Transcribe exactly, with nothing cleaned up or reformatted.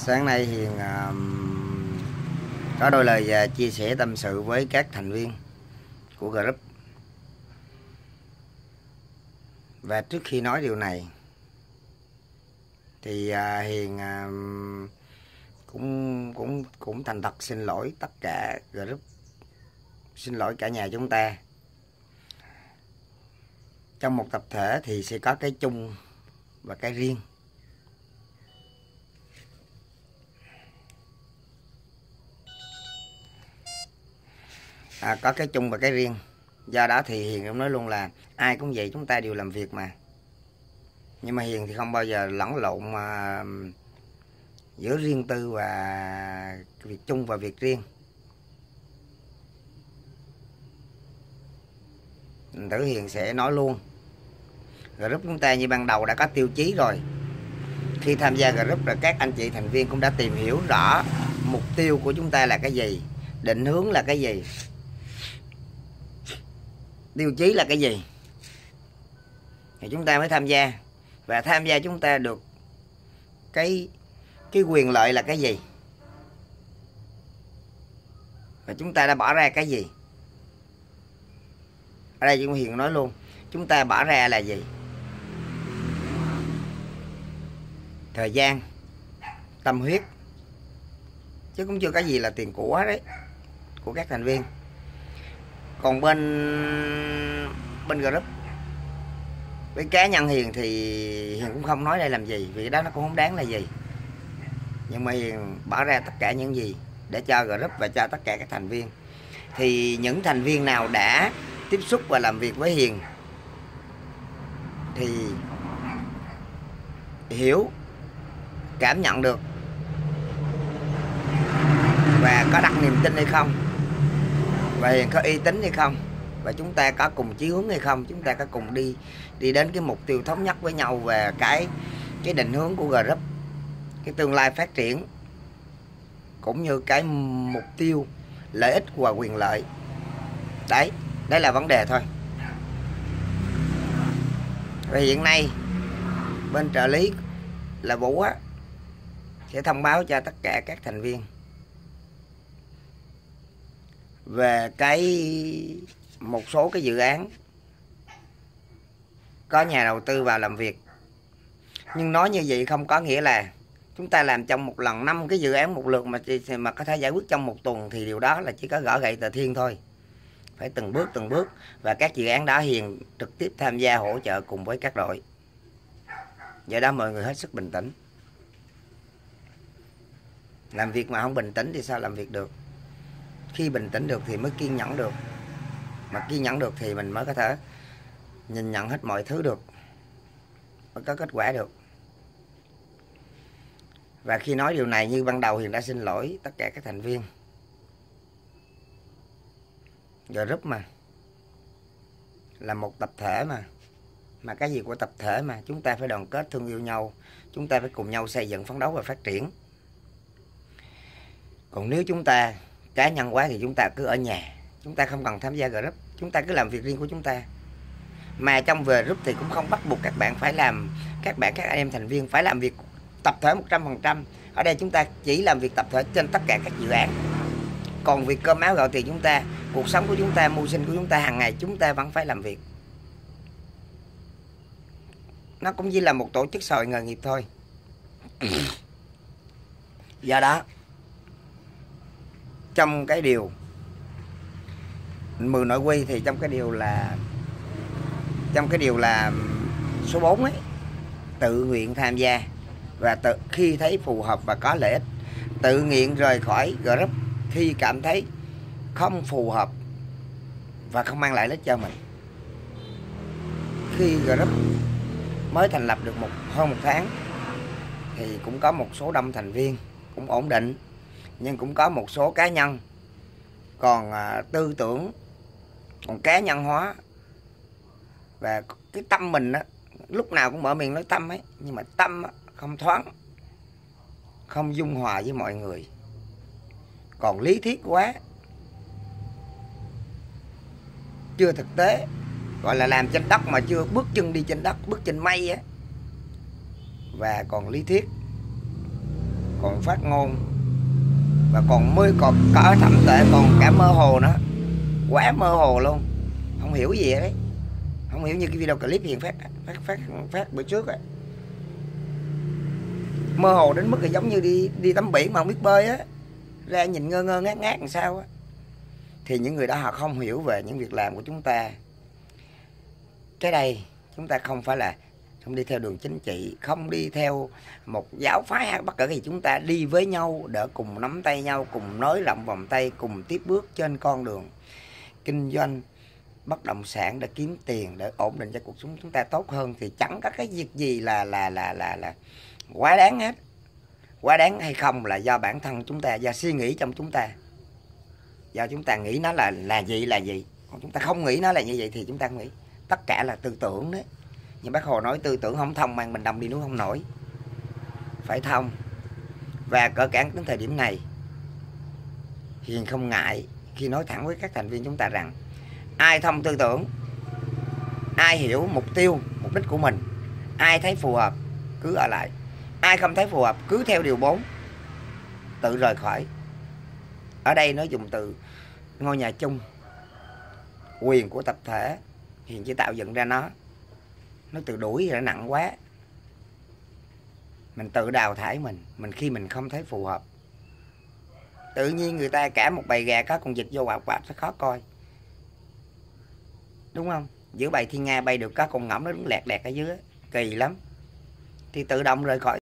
Sáng nay Hiền uh, có đôi lời uh, chia sẻ tâm sự với các thành viên của group. Và trước khi nói điều này thì uh, Hiền uh, cũng cũng cũng thành thật xin lỗi tất cả group, xin lỗi cả nhà chúng ta. Trong một tập thể thì sẽ có cái chung và cái riêng. À, có cái chung và cái riêng. Do đó thì Hiền cũng nói luôn là ai cũng vậy, chúng ta đều làm việc mà. Nhưng mà Hiền thì không bao giờ lẫn lộn mà giữa riêng tư và việc chung và việc riêng. Tử Hiền sẽ nói luôn. Group chúng ta như ban đầu đã có tiêu chí rồi. Khi tham gia group là các anh chị thành viên cũng đã tìm hiểu rõ mục tiêu của chúng ta là cái gì, định hướng là cái gì, tiêu chí là cái gì, thì chúng ta mới tham gia. Và tham gia chúng ta được cái cái quyền lợi là cái gì, và chúng ta đã bỏ ra cái gì. Ở đây chúng Hiền nói luôn, chúng ta bỏ ra là gì? Thời gian, tâm huyết, chứ cũng chưa có gì là tiền của đấy, của các thành viên. Còn bên bên group với cá nhân Hiền thì Hiền cũng không nói đây làm gì, vì đó nó cũng không đáng là gì. Nhưng mà Hiền bỏ ra tất cả những gì để cho group và cho tất cả các thành viên. Thì những thành viên nào đã tiếp xúc và làm việc với Hiền thì hiểu, cảm nhận được và có đặt niềm tin hay không, và Hiền có uy tín hay không, và chúng ta có cùng chí hướng hay không, chúng ta có cùng đi đi đến cái mục tiêu thống nhất với nhau về cái cái định hướng của group, cái tương lai phát triển, cũng như cái mục tiêu lợi ích và quyền lợi. Đấy, đấy là vấn đề thôi. Và hiện nay bên trợ lý là Vũ á, sẽ thông báo cho tất cả các thành viên về cái một số cái dự án có nhà đầu tư vào làm việc. Nhưng nói như vậy không có nghĩa là chúng ta làm trong một lần năm cái dự án một lượt mà mà có thể giải quyết trong một tuần, thì điều đó là chỉ có gõ gậy tờ thiên thôi. Phải từng bước từng bước, và các dự án đó Hiền trực tiếp tham gia hỗ trợ cùng với các đội. Do đó mọi người hết sức bình tĩnh. Làm việc mà không bình tĩnh thì sao làm việc được? Khi bình tĩnh được thì mới kiên nhẫn được. Mà kiên nhẫn được thì mình mới có thể nhìn nhận hết mọi thứ được, mới có kết quả được. Và khi nói điều này như ban đầu Hiền đã xin lỗi tất cả các thành viên. Group mà là một tập thể mà mà cái gì của tập thể mà chúng ta phải đoàn kết thương yêu nhau, chúng ta phải cùng nhau xây dựng, phấn đấu và phát triển. Còn nếu chúng ta cá nhân quá thì chúng ta cứ ở nhà, chúng ta không cần tham gia group, chúng ta cứ làm việc riêng của chúng ta. Mà trong về group thì cũng không bắt buộc các bạn phải làm, các bạn các anh em thành viên phải làm việc tập thể một trăm phần trăm. Ở đây chúng ta chỉ làm việc tập thể trên tất cả các dự án. Còn việc cơm áo gạo tiền chúng ta, cuộc sống của chúng ta, mưu sinh của chúng ta hàng ngày, chúng ta vẫn phải làm việc. Nó cũng chỉ là một tổ chức xã hội nghề nghiệp thôi. Do đó trong cái điều mười nội quy thì trong cái điều là trong cái điều là số bốn ấy, tự nguyện tham gia và tự khi thấy phù hợp và có lợi ích, tự nguyện rời khỏi group khi cảm thấy không phù hợp và không mang lại lợi ích cho mình. Khi group mới thành lập được một hơn một tháng thì cũng có một số đông thành viên cũng ổn định, nhưng cũng có một số cá nhân còn à, tư tưởng còn cá nhân hóa, và cái tâm mình á, lúc nào cũng mở miệng nói tâm ấy, nhưng mà tâm á, không thoáng, không dung hòa với mọi người, còn lý thuyết quá, chưa thực tế, gọi là làm trên đất mà chưa bước chân đi trên đất, bước trên mây á, và còn lý thuyết, còn phát ngôn, và còn mới còn có thậm tệ còn cả mơ hồ nữa, quá mơ hồ luôn, không hiểu gì đấy, không hiểu như cái video clip Hiền phát phát phát phát bữa trước ấy. Mơ hồ đến mức là giống như đi đi tắm biển mà không biết bơi á, ra nhìn ngơ ngơ ngác ngác làm sao á. Thì những người đó họ không hiểu về những việc làm của chúng ta. Cái đây chúng ta không phải là không đi theo đường chính trị, không đi theo một giáo phái hay bất cứ gì, chúng ta đi với nhau để cùng nắm tay nhau, cùng nới rộng vòng tay, cùng tiếp bước trên con đường kinh doanh bất động sản để kiếm tiền, để ổn định cho cuộc sống chúng ta tốt hơn, thì chẳng có cái việc gì là là là là là quá đáng hết. Quá đáng hay không là do bản thân chúng ta, do suy nghĩ trong chúng ta, do chúng ta nghĩ nó là là gì là gì, còn chúng ta không nghĩ nó là như vậy thì chúng ta không nghĩ. Tất cả là tư tưởng đấy. Nhưng bác Hồ nói tư tưởng không thông mang mình đồng đi núi không nổi, phải thông. Và cỡ cản đến thời điểm này, Hiền không ngại khi nói thẳng với các thành viên chúng ta rằng ai thông tư tưởng, ai hiểu mục tiêu, mục đích của mình, ai thấy phù hợp cứ ở lại, ai không thấy phù hợp cứ theo điều bốn tự rời khỏi. Ở đây nó dùng từ ngôi nhà chung, quyền của tập thể, Hiền chỉ tạo dựng ra nó. Nó từ đuổi là nặng quá. Mình tự đào thải mình, mình khi mình không thấy phù hợp. Tự nhiên người ta cả một bầy gà có con vịt vô quạp quạp sẽ khó coi. Đúng không? Giữa bầy thiên nga bay được có con ngỗng nó đứng lẹt lẹt ở dưới, kỳ lắm. Thì tự động rời khỏi.